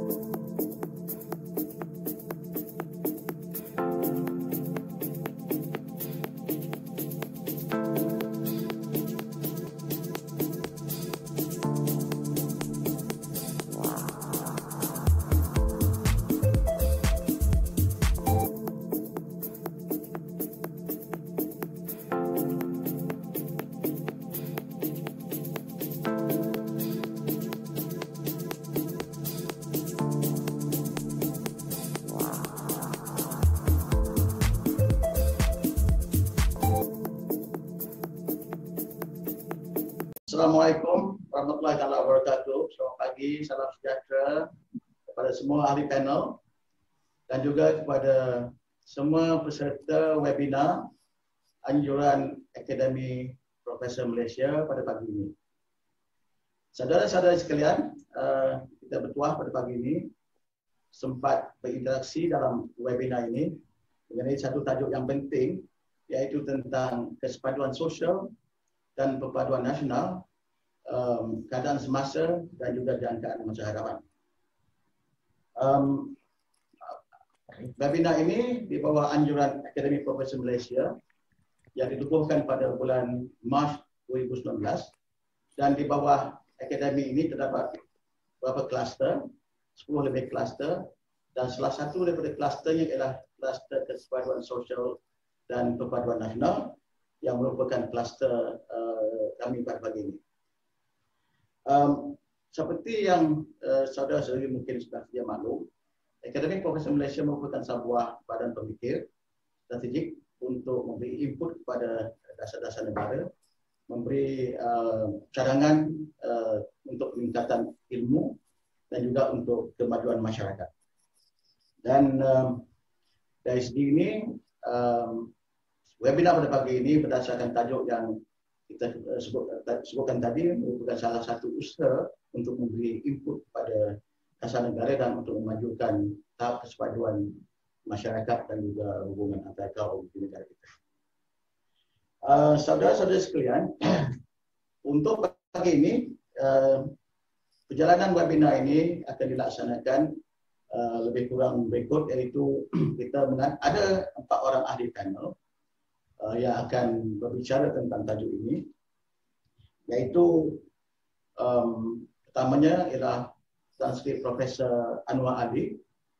Assalamualaikum warahmatullahi wabarakatuh. Selamat pagi, salam sejahtera kepada semua ahli panel dan juga kepada semua peserta webinar Anjuran Akademi Profesor Malaysia pada pagi ini. Saudara-saudara sekalian, kita bertuah pada pagi ini sempat berinteraksi dalam webinar ini mengenai satu tajuk yang penting, iaitu tentang kesepaduan sosial dan perpaduan nasional, keadaan semasa dan juga jangkaan masa hadapan. Webinar ini di bawah anjuran Akademi Profesor Malaysia yang ditubuhkan pada bulan Mac 2019, dan di bawah akademi ini terdapat beberapa kluster, 10 lebih kluster, dan salah satu daripada klusternya ialah kluster kesepaduan sosial dan perpaduan nasional yang merupakan kluster kami pada pagi ini. Seperti yang saudara-saudari mungkin sudah sedia maklum, Akademi Profesor Malaysia merupakan sebuah badan pemikir strategik untuk memberi input kepada dasar-dasar negara, memberi cadangan untuk peningkatan ilmu dan juga untuk kemajuan masyarakat. Dan dari segi ini, webinar pada pagi ini berdasarkan tajuk yang kita sebutkan tadi merupakan salah satu usaha untuk memberi input kepada dasar negara dan untuk memajukan tahap kesepaduan masyarakat dan juga hubungan antar kaum di negara kita. Saudara-saudara sekalian, untuk pagi ini perjalanan webinar ini akan dilaksanakan lebih kurang berikut, iaitu kita ada 4 orang ahli panel yang akan berbicara tentang tajuk ini, yaitu pertamanya ialah Tan Sri Profesor Anwar Ali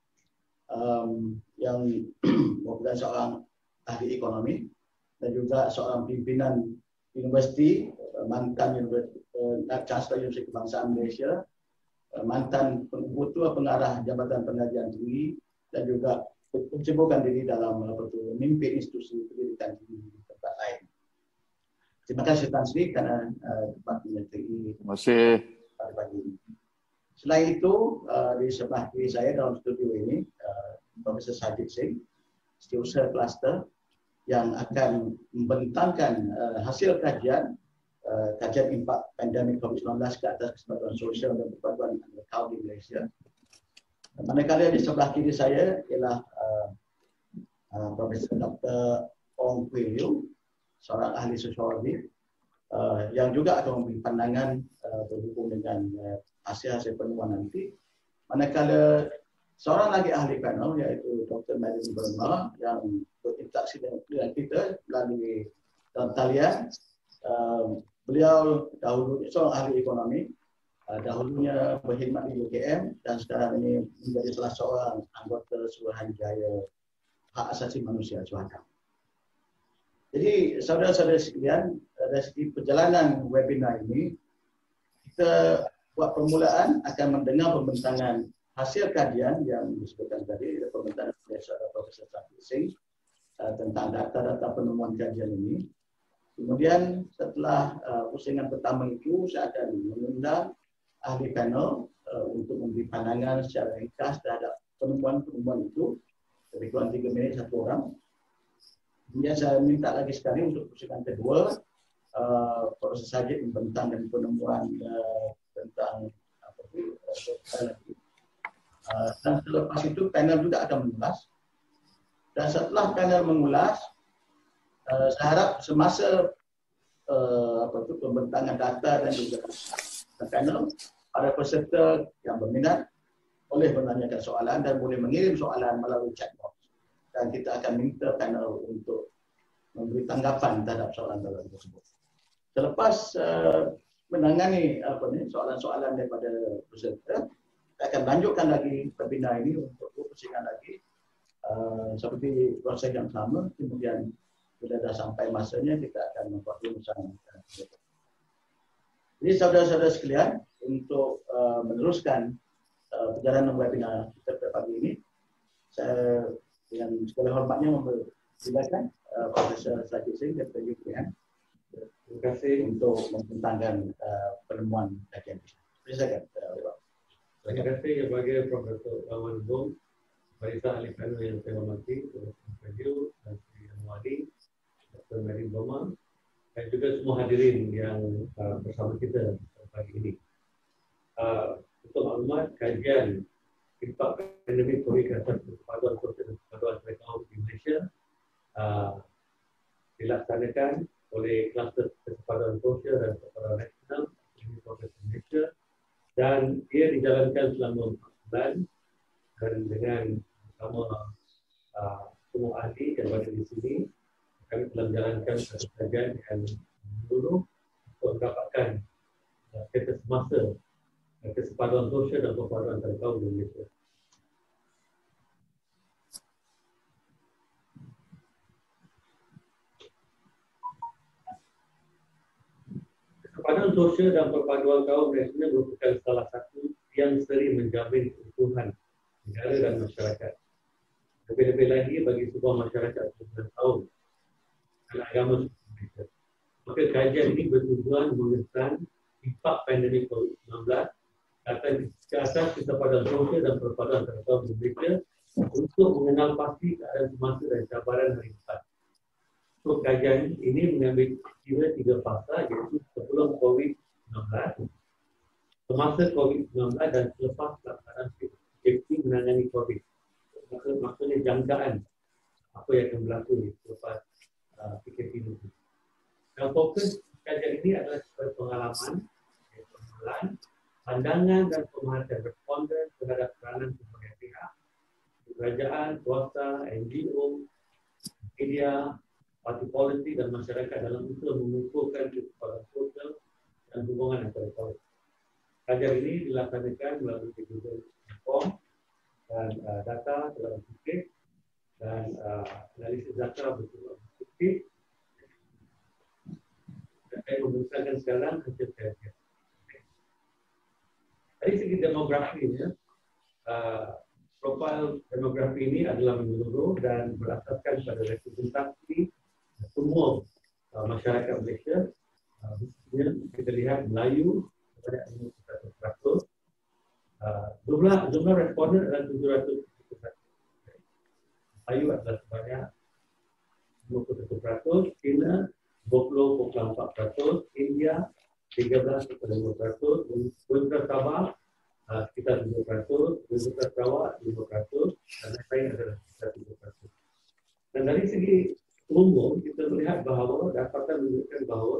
yang merupakan seorang ahli ekonomi dan juga seorang pimpinan universiti, mantan Chancellor Universiti Kebangsaan Malaysia, mantan ketua pengarah Jabatan Pengajian Tinggi, dan juga menceburkan diri dalam memimpin institusi pendidikan tinggi di tempat lain. Terima kasih Tan Sri kerana dapat menyertai pada pagi ini. Selain itu, di sebelah kiri saya dalam studio ini, Profesor Sajid Singh, Setiausaha Kluster, yang akan membentangkan hasil kajian impak pandemik COVID-19 ke atas kesepaduan sosial dan perpaduan antar kaum di Malaysia. Manakala di sebelah kiri saya ialah Profesor Dr. Ong Kui Liu, seorang ahli sosiologi yang juga akan memberi pandangan berhubung dengan hasil-hasil penemuan nanti. Manakala seorang lagi ahli panel, iaitu Dr. Madeline Burma, yang berinteraksi dengan kita melalui talian. Beliau dahulu seorang ahli ekonomi, dahulunya berkhidmat di UKM dan sekarang ini menjadi salah seorang anggota Suruhanjaya Hak Asasi Manusia Suhakam. Jadi saudara-saudara sekalian, dari segi perjalanan webinar ini, kita buat permulaan akan mendengar pembentangan hasil kajian yang disebutkan tadi, pembentangan Profesor Sajid Singh tentang data-data penemuan kajian ini. Kemudian setelah pusingan pertama itu, saya akan mengundang ahli panel untuk memberi pandangan secara ringkas terhadap penemuan-penemuan itu, lebih kurang 3 minit satu orang. Kemudian saya minta lagi sekali untuk pusingan kedua, Profesor Sajid membentangkan penemuan tentang apa itu, dan selepas itu panel juga akan mengulas. Dan setelah panel mengulas, saya harap semasa pembentangan data dan juga panel, para peserta yang berminat boleh menanyakan soalan dan boleh mengirim soalan melalui chat box. Dan kita akan minta panel untuk memberi tanggapan terhadap soalan-soalan tersebut. Selepas menangani soalan-soalan daripada peserta, kita akan lanjutkan lagi webinar ini untuk pusingan lagi seperti proses yang sama. Kemudian bila dah sampai masanya, kita akan membuat rumusan. Jadi saudara-saudara sekalian, untuk meneruskan perjalanan webinar kita pada pagi ini, saya dengan segala hormatnya mempersilakan Profesor Sajid Singh daripada UPM. Terima kasih untuk membentangkan penemuan kajian ini. Silakan. Terima kasih kepada Profesor Lawan Bung, Barisa Ahli Panel yang saya hormati, Profesor Fadil, dan Sri Anwari, Dr. Mary Boma, dan juga semua hadirin yang bersama kita pagi ini. Untuk maklumat, kajian impak pandemik COVID atas perpaduan sosial dan perpaduan kaum di Malaysia dilaksanakan oleh Kluster Perpaduan Sosial dan Perpaduan Nasional Universiti Malaysia, dan ia dijalankan selama 4 bulan dan dengan bersama semua ahli yang berada di sini. Kami telah menjalankan satu kajian yang menyeluruh untuk mendapatkan status semasa kesepaduan sosial dan perpaduan antara kaum di Malaysia. Kesepaduan sosial dan perpaduan kaum nasional merupakan salah satu yang sering menjamin keutuhan negara dan masyarakat. Lebih-lebih lagi bagi sebuah masyarakat yang tahu dan agama Malaysia. Maka kajian ini bertujuan mengesan impak pandemik COVID-19 ke atas kesepaduan sosial dan perpaduan antara kaum di Malaysia untuk mengenal pasti keadaan semasa dan cabaran hari depan. So, kajian ini mengambil kira 3 fasa, iaitu sebelum COVID-19, semasa COVID-19 dan selepas pelaksanaan PKP menangani COVID. Maksudnya jangkaan apa yang akan berlaku selepas PKP ini. Dan fokus kajian ini adalah sebagai pengalaman, pengenalan, pandangan dan pemahatan responden terhadap peranan berbagai pihak, kerajaan, swasta, NGO, media, parti politik dan masyarakat dalam usaha mengukuhkan kesepaduan sosial dan hubungan antara kaum. Kajian ini dilaksanakan melalui Google Form dan data dalam fikir dan analisis data bersifat fikir. Saya memberikan sekarang hasil kajian. Dari segi demografinya, profil demografi ini adalah menyeluruh dan berasaskan pada representasi semua masyarakat Malaysia. Khususnya kita lihat Melayu sebanyak 51%. Jumlah responden adalah 771. Melayu adalah sebanyak 51%, China 20.4%, India 13.5%, Universitas Sabah sekitar 7%, Universitas Sarawak 5%, dan lain-lain adalah sekitar 3%. Dan dari segi umum, kita melihat bahawa dapatan menunjukkan bahawa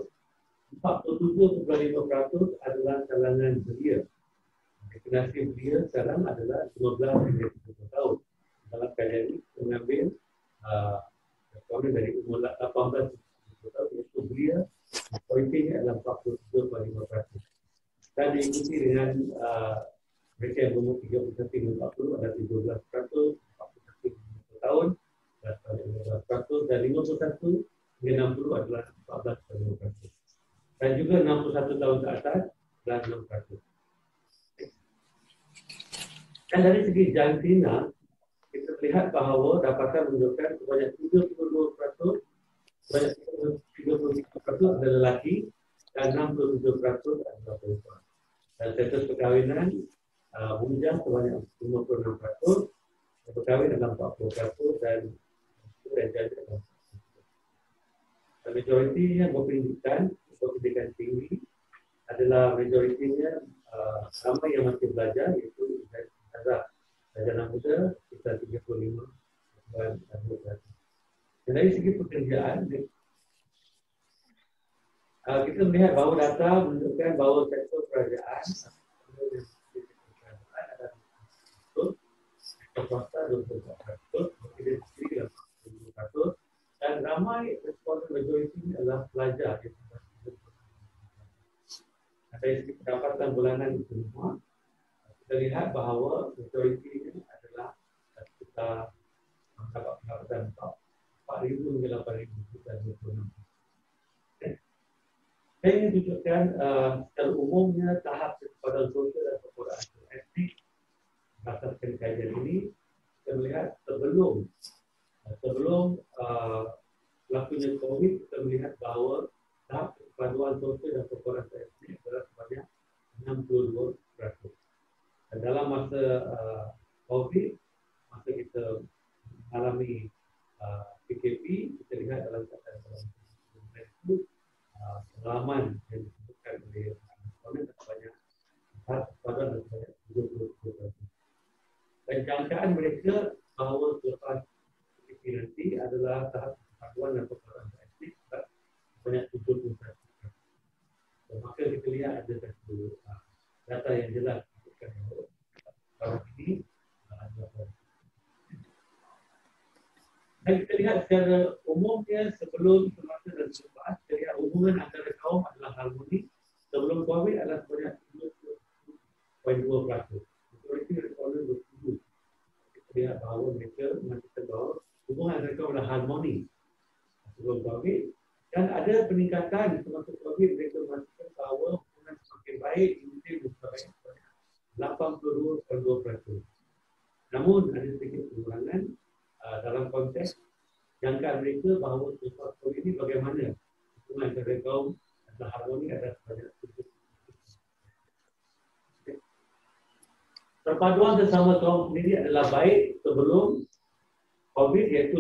47.5% adalah kalangan belia. Definisi belia sekarang adalah 15 hingga 30 tahun. Dalam kajian ini, mengambil responden dari umur 18 hingga 30 tahun, iaitu belia, pointingnya adalah 47.5%. Dan diikuti dengan mereka yang berumur 31 hingga 40 adalah 17%, 41 hingga 50 tahun, 15% dan 51 hingga 60 adalah 14.5%. Dan juga 61 tahun ke atas adalah 6%. Dan dari segi jantina, kita lihat bahawa dapatan menunjukkan sebanyak 32%, sebanyak 33% adalah lelaki dan 67% adalah perempuan. Dan status perkahwinan bujang sebanyak 56%, perkahwin adalah 40% dan janda adalah 40%. Dan majoritinya berpendidikan tinggi adalah majoritinya ramai yang masih belajar, iaitu sarjana muda sekitar 35 dan 20%. Dan dari segi pekerjaan, kita melihat bahawa data menunjukkan bahawa sektor kerajaan swasta 24%, bekerja sendiri 80%, dan ramai responden majoriti adalah pelajar. Dari segi pendapatan bulanan itu semua, kita lihat bahawa majoriti ini adalah kita mendapat pendapatan 4,000 hingga 8,000 dan 26. Saya ingin tunjukkan secara umumnya tahap kesepadan sosial dan kesepadan etnik berdasarkan kajian ini. Kita melihat sebelum berlakunya COVID, kita melihat bahawa tahap kesepadan sosial dan kesepadan etnik adalah sebanyak 62%. Dan dalam masa COVID, masa kita mengalami PKP, kita lihat dalam itu pengalaman yang disebutkan oleh responden sebanyak tahap kesepadan dan sebanyak 20%. Dan jangkaan mereka bahawa selepas PKP nanti adalah tahap kesepadan dan kesepadan etnik sebanyak 71%. Dan maka kita lihat ada satu data yang jelas disebutkan bahawa ini adalah. Dan kita lihat secara umumnya sebelum, semasa dan selepas, kita lihat hubungan antara kaum adalah harmoni. Sebelum COVID adalah sebanyak 70.2%. Majoriti responden bersetuju. Kita lihat bahawa mereka mengatakan bahawa hubungan antara kaum adalah harmoni sebelum COVID. Dan ada peningkatan semasa COVID, mereka mengatakan bahawa hubungan semakin baik, mungkin sebanyak 82.2%. Namun ada sedikit pengurangan dalam konteks jangkaan mereka bahawa selepas COVID ini bagaimana hubungan antara kaum adalah harmoni adalah sebanyak 70%. Perpaduan bersama kaum sendiri adalah baik sebelum COVID iaitu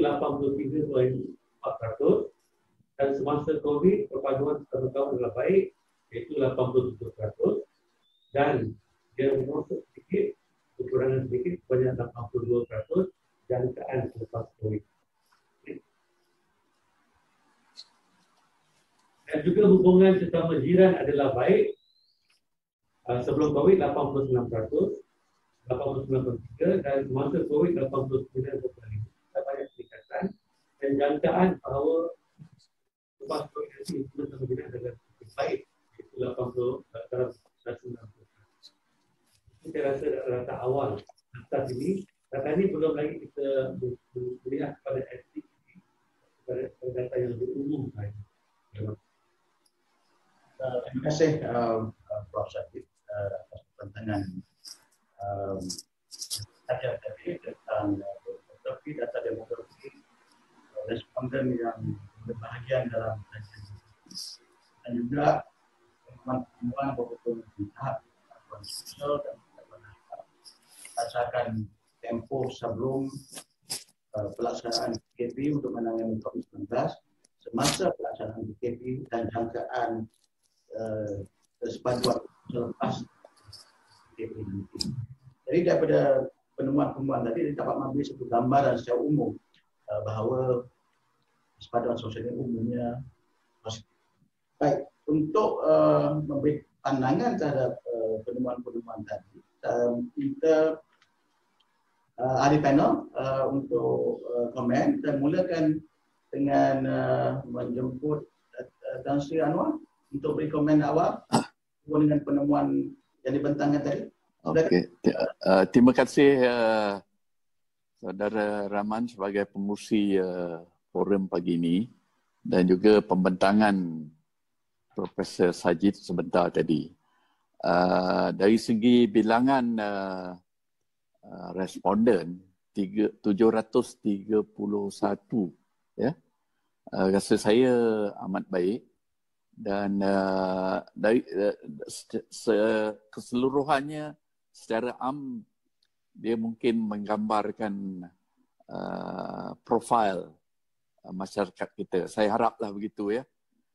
83.4%, dan semasa COVID perpaduan bersama kaum adalah baik iaitu 87%, dan dia merosot sedikit, kekurangan sedikit sebanyak 82% jangkaan selepas COVID. Dan juga hubungan sesama jiran adalah baik. Sebelum COVID 89%, 89.3%, dan semasa COVID 89.5%. Kita banyak peningkatan dan jangkaan bahawa lepas COVID nanti hubungan sesama jiran adalah baik, iaitu 90%. Saya rasa data awal atas ini. Data ini belum lagi kita melihat pada etnik, pada data yang lebih umum. Terima kasih Prof. Syakib atas pertanyaan tadi tentang demografi responden yang berbahagian dalam kajian dan juga temuan beberapa tahap sosial dan berdasarkan tempoh sebelum pelaksanaan PKP untuk menangani COVID-19, semasa pelaksanaan PKP dan jangkaan sepaduan selepas PKP nanti. Jadi daripada penemuan-penemuan tadi dapat memberi satu gambaran secara umum bahawa sepaduan sosial ini umumnya positif. Baik, untuk memberi pandangan terhadap penemuan-penemuan tadi, kita ahli panel untuk komen dan mulakan dengan menjemput Tan Sri Anwar untuk beri komen awal dengan penemuan yang dibentangkan tadi. Okey, terima kasih Saudara Rahman sebagai pengurusi forum pagi ini dan juga pembentangan Profesor Sajid sebentar tadi. Dari segi bilangan responden 731 ya, rasa saya amat baik dan dari keseluruhannya secara am dia mungkin menggambarkan profil masyarakat kita. Saya haraplah begitu ya.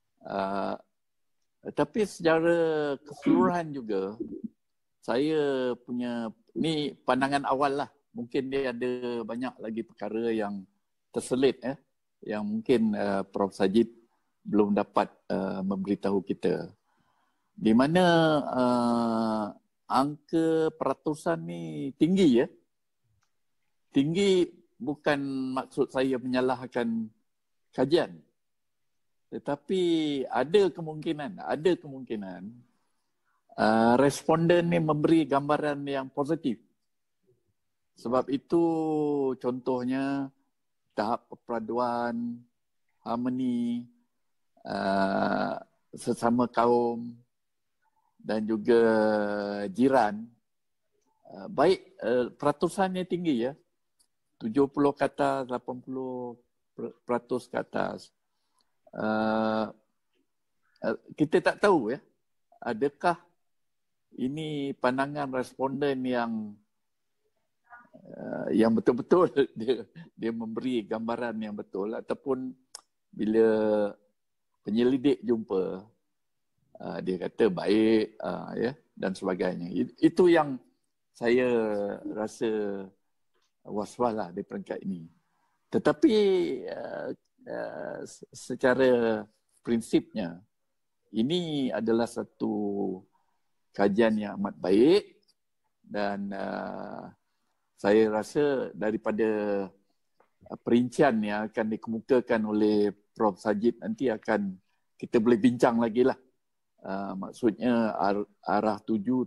Tapi secara keseluruhan juga saya punya, ni pandangan awal lah. Mungkin dia ada banyak lagi perkara yang terselit yang mungkin Prof. Sajid belum dapat memberitahu kita. Di mana angka peratusan ni tinggi ya. tinggi bukan maksud saya menyalahkan kajian. Tetapi ada kemungkinan responden ni memberi gambaran yang positif. Sebab itu contohnya tahap perpaduan, harmoni, sesama kaum dan juga jiran. Baik, peratusannya tinggi ya. 70 ke atas, 80% ke atas. Kita tak tahu ya, adakah ini pandangan responden yang betul-betul dia memberi gambaran yang betul, ataupun bila penyelidik jumpa dia kata baik ya dan sebagainya. Itu yang saya rasa was-was lah di peringkat ini. Tetapi secara prinsipnya ini adalah satu kajian yang amat baik dan saya rasa daripada perincian yang akan dikemukakan oleh Prof. Sajid nanti akan kita boleh bincang lagi lah. Maksudnya arah tuju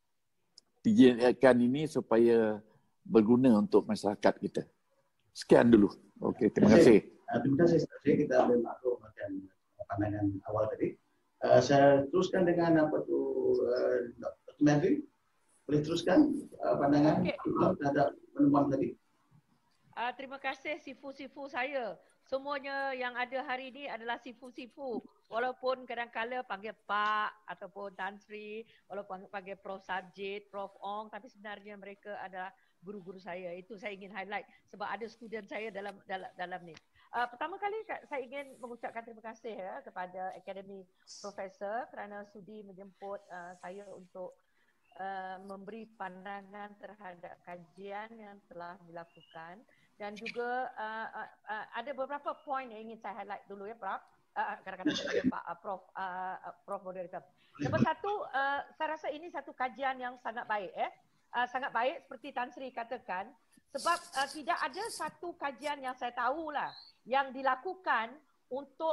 pijakan ini supaya berguna untuk masyarakat kita. Sekian dulu. Okey, terima kasih. Terima kasih. Kita ambil maklum akan pandangan awal tadi. Saya teruskan dengan apa tu Dr. Melvin. Boleh teruskan pandangan terhadap penemuan tadi. Terima kasih sifu-sifu saya. Semuanya yang ada hari ini adalah sifu-sifu. Walaupun kadang-kala panggil Pak ataupun Tan Sri, walaupun panggil Prof. Sajid, Prof. Ong, tapi sebenarnya mereka adalah guru-guru saya. Itu saya ingin highlight sebab ada student saya dalam ni. Pertama kali saya ingin mengucapkan terima kasih ya kepada Akademi Profesor kerana sudi menjemput saya untuk memberi pandangan terhadap kajian yang telah dilakukan, dan juga ada beberapa poin yang ingin saya highlight dulu ya Prof. Kadang-kadang saya Pak Prof Moderator. Nombor satu, saya rasa ini satu kajian yang sangat baik sangat baik seperti Tan Sri katakan, sebab tidak ada satu kajian yang saya tahulah yang dilakukan untuk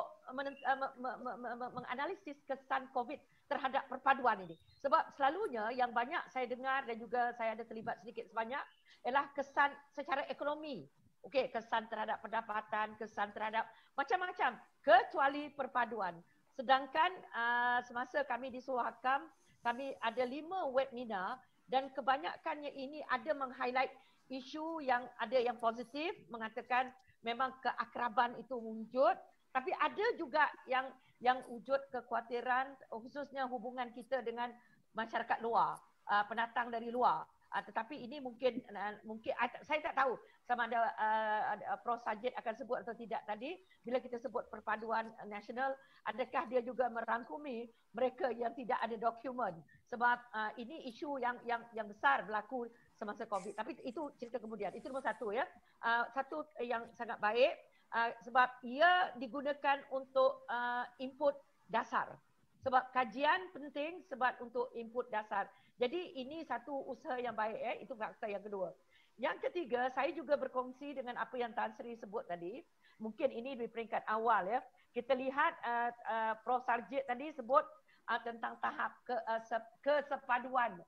menganalisis kesan COVID terhadap perpaduan ini. Sebab selalunya yang banyak saya dengar dan juga saya ada terlibat sedikit sebanyak ialah kesan secara ekonomi. Okey, kesan terhadap pendapatan, kesan terhadap macam-macam kecuali perpaduan. Sedangkan semasa kami di Suhakam, kami ada 5 webinar dan kebanyakannya ini ada meng-highlight isu yang ada yang positif, mengatakan memang keakraban itu wujud, tapi ada juga yang wujud kekhawatiran khususnya hubungan kita dengan masyarakat luar, pendatang dari luar. Tetapi ini mungkin saya tak tahu sama ada Prof. Sajid akan sebut atau tidak tadi bila kita sebut perpaduan nasional, adakah dia juga merangkumi mereka yang tidak ada dokumen, sebab ini isu yang besar berlaku semasa COVID. Tapi itu cerita kemudian. Itu nombor satu ya. Satu yang sangat baik sebab ia digunakan untuk input dasar. Sebab kajian penting sebab untuk input dasar. Jadi ini satu usaha yang baik itu fakta yang kedua. Yang ketiga, saya juga berkongsi dengan apa yang Tan Sri sebut tadi. Mungkin ini di peringkat awal ya. Kita lihat Prof. Sajid tadi sebut tentang tahap kesepaduan.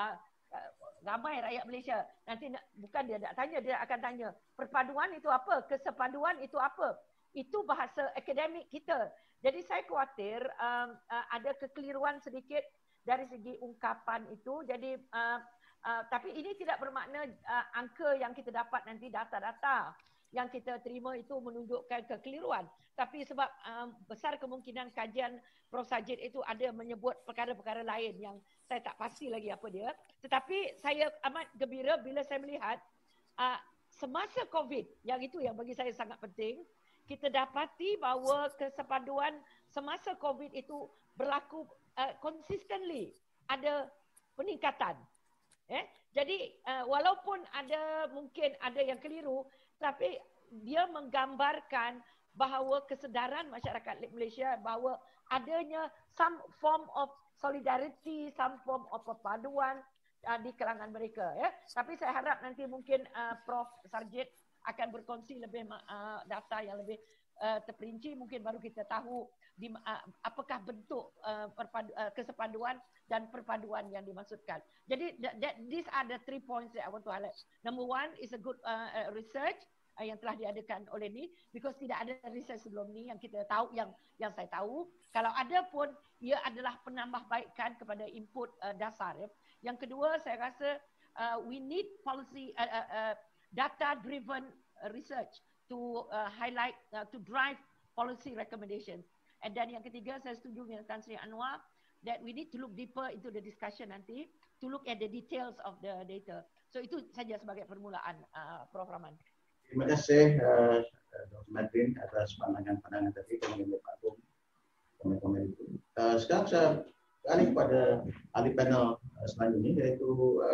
Ramai rakyat Malaysia nanti bukan dia nak tanya, dia akan tanya perpaduan itu apa, kesepaduan itu apa. Itu bahasa akademik kita. Jadi saya khawatir ada kekeliruan sedikit dari segi ungkapan itu. Jadi tapi ini tidak bermakna angka yang kita dapat nanti, data-data yang kita terima itu menunjukkan kekeliruan. Tapi sebab besar kemungkinan kajian Prof. Sajid itu ada menyebut perkara-perkara lain yang saya tak pasti lagi apa dia. Tetapi saya amat gembira bila saya melihat semasa COVID, yang itu yang bagi saya sangat penting, kita dapati bahawa kesepaduan semasa COVID itu berlaku consistently, ada peningkatan. Jadi walaupun mungkin ada yang keliru, tapi dia menggambarkan bahawa kesedaran masyarakat Malaysia bahawa adanya some form of solidarity, some form of perpaduan di kalangan mereka ya. Tapi saya harap nanti mungkin Prof Sarjit akan berkongsi lebih data yang lebih terperinci, mungkin baru kita tahu apakah bentuk kesepaduan dan perpaduan yang dimaksudkan. Jadi these are the 3 points that I want to highlight. Number 1 is a good research yang telah diadakan oleh ni, because tidak ada research sebelum ni yang kita tahu, yang saya tahu. Kalau ada pun ia adalah penambahbaikan kepada input dasar ya. Yang kedua, saya rasa we need policy data driven research to highlight to drive policy recommendations. And then yang ketiga, saya setuju dengan Tan Sri Anwar that we need to look deeper into the discussion nanti to look at the details of the data. So itu saja sebagai permulaan, Prof Rahman. Terima kasih Dr. Madrin atas pandangan-pandangan tadi mengenai komen-komen itu. Sekarang saya alih kepada ahli panel selanjutnya, iaitu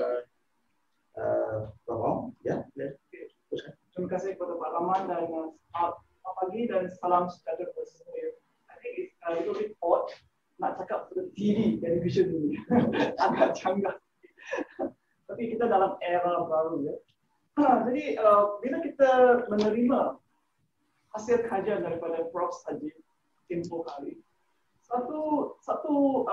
Prof Ong. Ya, teruskan. Terima kasih kepada Pak Rahman dan selamat pagi dan salam sejahtera kepada semua. I think it's a little bit odd nak cakap pada TV, television ini. Agak canggah. Tapi kita dalam era baru ya. Jadi bila kita menerima hasil kajian daripada Prof Sarjit tempoh hari, satu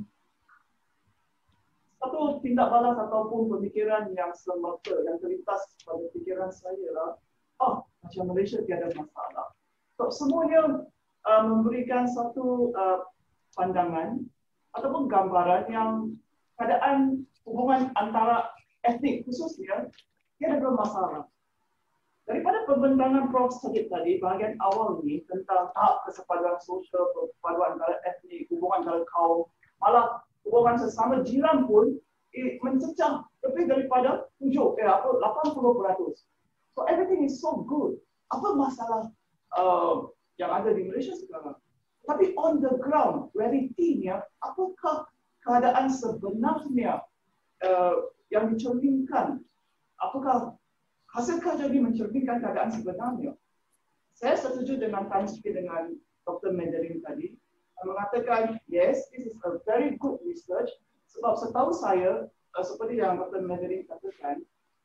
tindak balas ataupun pemikiran yang semata yang terlintas pada fikiran saya adalah, macam Malaysia tiada masalah. So, semuanya memberikan satu pandangan ataupun gambaran yang keadaan hubungan antara etnik khususnya tiada bermasalah. Daripada pembentangan Prof Sarjit tadi, bahagian awal ini tentang tahap kesepaduan sosial, perpaduan antara etnik, hubungan antara kaum, malah hubungan sesama jiran pun mencecah lebih daripada 80%. So everything is so good. Apa masalah yang ada di Malaysia sekarang? Tapi on the ground, realitinya, apakah keadaan sebenarnya yang dicerminkan? Apakah hasil kajian ini mencerminkan keadaan sebenarnya? Saya setuju dengan Tan Sri dengan Dr. Madrin tadi, mengatakan yes, this is a very good research. Sebab setahu saya, seperti yang Dr. Madrin katakan,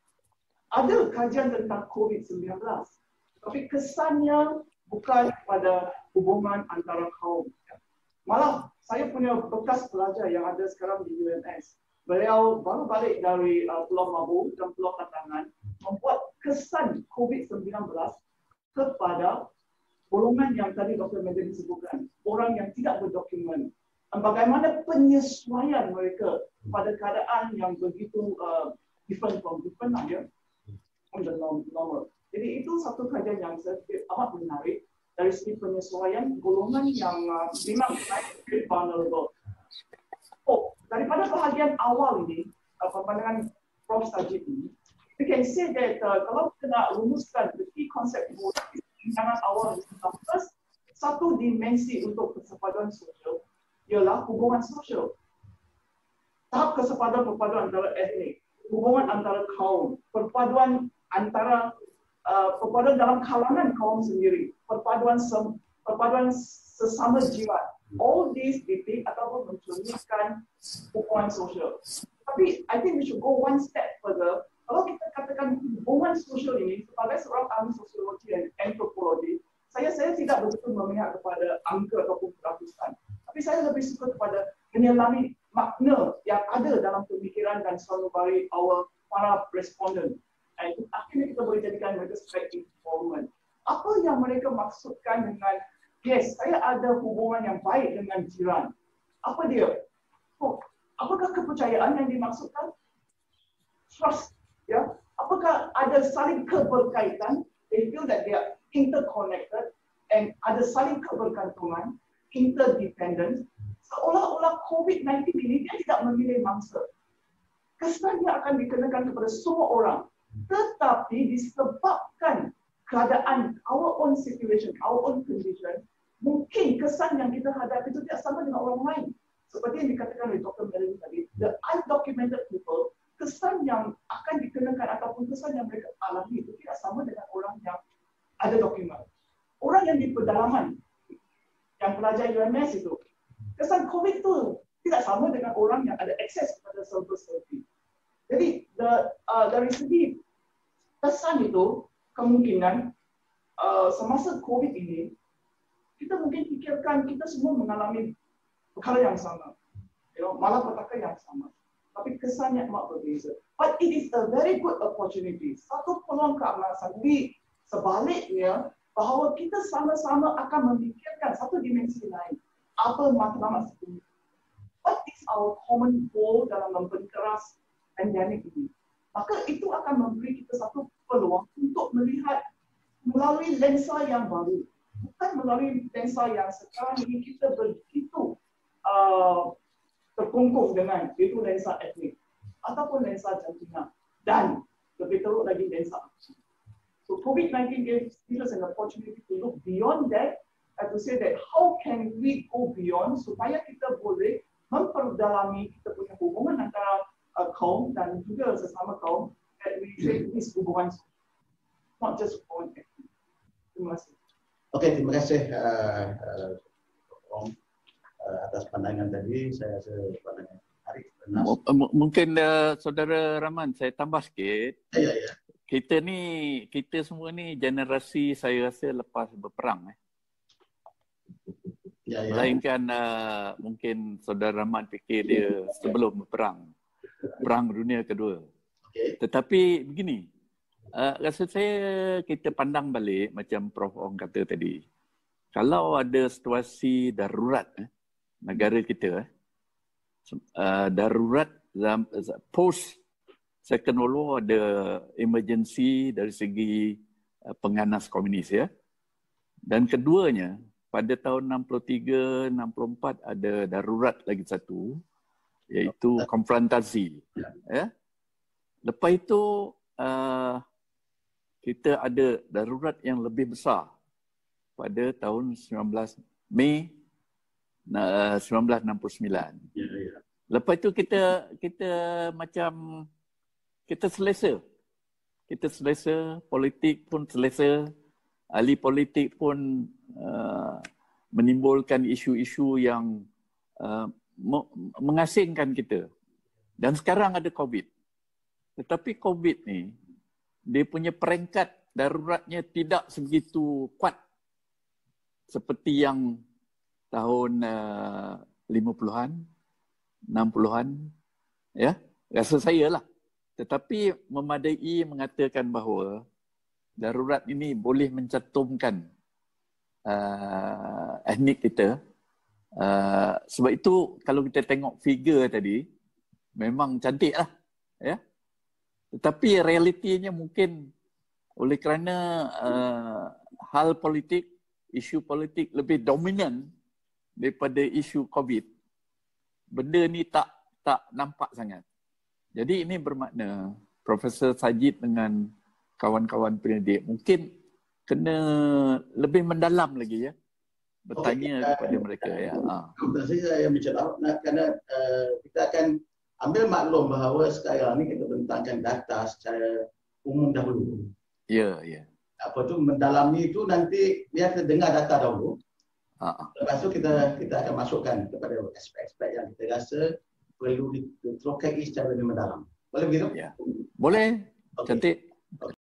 ada kajian tentang COVID-19. Tapi kesannya bukan pada hubungan antara kaum. Malah saya punya bekas pelajar yang ada sekarang di UMS. Beliau baru balik dari Pulau Mabu dan Pulau Katangan membuat kesan COVID-19 kepada golongan yang tadi Dr. Madrin sebutkan, orang yang tidak berdokumen. Bagaimana penyesuaian mereka pada keadaan yang begitu different ya, on the normal. Jadi itu satu kajian yang saya fikir amat menarik dari segi penyesuaian golongan yang memang very vulnerable. Daripada bahagian awal ini, pandangan Prof Sarjit ini, we can say that kalau kita nak rumuskan the key concept pandangan awal ini, first, satu dimensi untuk kesepaduan sosial ialah hubungan sosial. Tahap kesepaduan perpaduan antara etnik, hubungan antara kaum, perpaduan antara perpaduan dalam kalangan kaum sendiri, perpaduan sesama jiran. All these detail ataupun mencerminkan hubungan sosial. Tapi I think we should go one step further. Kalau kita katakan hubungan sosial ini sebagai seorang ahli sosiologi dan antropologi, saya tidak begitu memihak kepada angka ataupun perakusan. Tapi saya lebih suka kepada menyelami makna yang ada dalam pemikiran dan sanubari para responden. Itu akhirnya kita boleh jadikan mereka sebagai informant. Apa yang mereka maksudkan dengan yes, saya ada hubungan yang baik dengan jiran. Apa dia? Apakah kepercayaan yang dimaksudkan? Trust. Ya? Apakah ada saling keberkaitan? They feel that they are interconnected and ada saling kebergantungan, interdependent. Seolah-olah COVID-19 ini dia tidak memilih mangsa. Kesannya akan dikenakan kepada semua orang. Tetapi disebabkan keadaan, our own situation, our own condition, mungkin kesan yang kita hadapi itu tidak sama dengan orang lain. Seperti yang dikatakan oleh Dr. Madrin tadi, the undocumented people, kesan yang akan dikenakan ataupun kesan yang mereka alami itu tidak sama dengan orang yang ada dokumen. Orang yang di pedalaman, yang pelajar UMS itu, kesan COVID itu tidak sama dengan orang yang ada akses kepada server-server. Jadi dari segi kesan itu kemungkinan semasa COVID ini kita mungkin fikirkan kita semua mengalami perkara yang sama, malapetaka yang sama, tapi kesannya amat berbeza. But it is a very good opportunity, satu peluang keemasan. Di sebaliknya, bahawa kita sama-sama akan memikirkan satu dimensi lain. Apa matlamat sebenarnya? What is our common goal dalam memperkeras pandemik ini? Maka itu akan memberi kita satu peluang untuk melihat melalui lensa yang baru. Bukan melalui lensa yang sekarang ini kita begitu terkungkung dengan, itu lensa etnik ataupun lensa jantina dan lebih teruk lagi lensa aksi. So COVID-19 gives us an opportunity to look beyond that and to say that how can we go beyond supaya kita boleh memperdalami kita punya hubungan antara kaum dan juga sesama kaum, that we say this hubungan, not just hubungan etnik. Terima kasih. Okey, terima kasih Om atas pandangan tadi. Saya rasa pandangan menarik. Mungkin Saudara Rahman, saya tambah sikit. Ya. Kita semua ni generasi saya rasa lepas berperang. Ya. Melainkan mungkin Saudara Rahman fikir dia sebelum berperang. Perang Dunia Kedua. Okay. Tetapi begini, rasa saya kita pandang balik macam Prof Ong kata tadi. Kalau ada situasi darurat negara kita, darurat post Second World War, ada emergency dari segi pengganas komunis ya. Dan keduanya pada tahun 63, 64 ada darurat lagi satu, iaitu konfrontasi. Ya. Lepas itu kita ada darurat yang lebih besar pada tahun Mei 1969. Ya. Lepas itu kita macam kita selesa. Kita selesa, politik pun selesa, ahli politik pun menimbulkan isu-isu yang mengasingkan kita. Dan sekarang ada COVID. Tetapi COVID ni, dia punya peringkat daruratnya tidak sebegitu kuat seperti yang tahun 50-an, 60-an, ya, rasa saya lah. Tetapi memadai mengatakan bahawa darurat ini boleh mencantumkan etnik kita. Sebab itu kalau kita tengok figure tadi, memang cantik lah. Ya? Tetapi realitinya mungkin oleh kerana hal politik, isu politik lebih dominan daripada isu COVID, benda ni tak nampak sangat. Jadi ini bermakna Profesor Sajid dengan kawan-kawan pendidik mungkin kena lebih mendalam lagi ya, bertanya kepada mereka ya. Saya menceritakan kerana kita akan ambil maklum bahawa sekarang ni kita bentangkan data secara umum dahulu. Ya. Apa tu mendalami itu nanti biar kita dengar data dahulu. Lepas tu kita akan masukkan kepada aspek-aspek yang kita rasa perlu diterokai secara lebih mendalam. Boleh begitu? Ya. Boleh. Okay. Cantik.